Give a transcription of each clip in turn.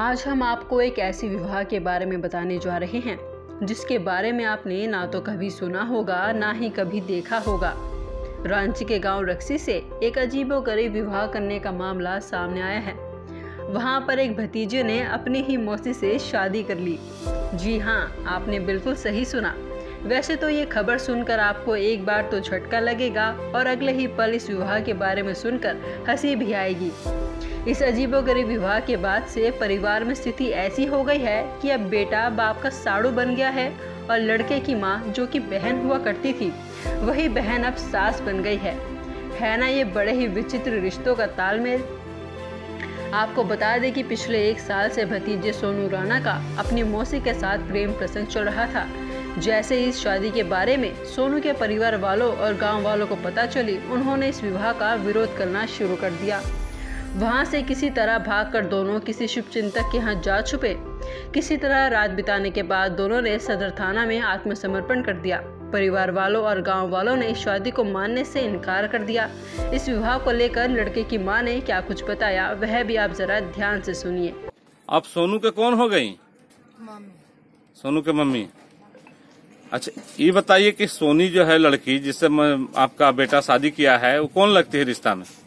आज हम आपको एक ऐसी विवाह के बारे में बताने जा रहे हैं जिसके बारे में आपने ना तो कभी सुना होगा ना ही कभी देखा होगा। रांची के गांव रक्सी से एक अजीबोगरीब विवाह करने का मामला सामने आया है। वहां पर एक भतीजे ने अपनी ही मौसी से शादी कर ली। जी हाँ, आपने बिल्कुल सही सुना। वैसे तो ये खबर सुनकर आपको एक बार तो झटका लगेगा और अगले ही पल इस विवाह के बारे में सुनकर हंसी भी आएगी। इस अजीबोगरीब विवाह के बाद से परिवार में स्थिति ऐसी हो गई है कि अब बेटा बाप का साड़ू बन गया है और लड़के की माँ जो कि बहन हुआ करती थी वही बहन अब सास बन गई है ना ये बड़े ही विचित्र रिश्तों का तालमेल। आपको बता दें कि पिछले 1 साल से भतीजे सोनू राणा का अपनी मौसी के साथ प्रेम प्रसंग चल रहा था। जैसे इस शादी के बारे में सोनू के परिवार वालों और गांव वालों को पता चली, उन्होंने इस विवाह का विरोध करना शुरू कर दिया। वहां से किसी तरह भागकर दोनों किसी शुभचिंतक के यहाँ जा छुपे। किसी तरह रात बिताने के बाद दोनों ने सदर थाना में आत्मसमर्पण कर दिया। परिवार वालों और गांव वालों ने इस शादी को मानने से इनकार कर दिया। इस विवाह को लेकर लड़के की मां ने क्या कुछ बताया वह भी आप जरा ध्यान से सुनिए। आप सोनू के कौन हो गई? सोनू के मम्मी। अच्छा, ये बताइए कि सोनी जो है लड़की जिससे आपका बेटा शादी किया है वो कौन लगती है रिश्ता में?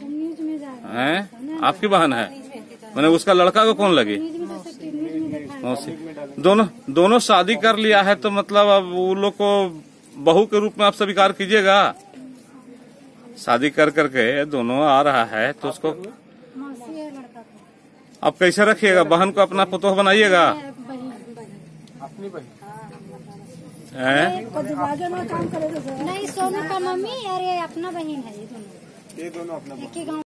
हैं? आपकी बहन है? मैंने उसका लड़का को कौन लगी? मौसी। दोनों शादी कर लिया है तो मतलब अब वो लोग को बहू के रूप में आप स्वीकार कीजिएगा। शादी कर करके दोनों आ रहा है तो उसको आप कैसे रखिएगा? बहन को अपना पुतोह बनाइएगा? अपनी बहन नहीं, सोनू का मम्मी और ये अपना बहन है। ये दोनों अपना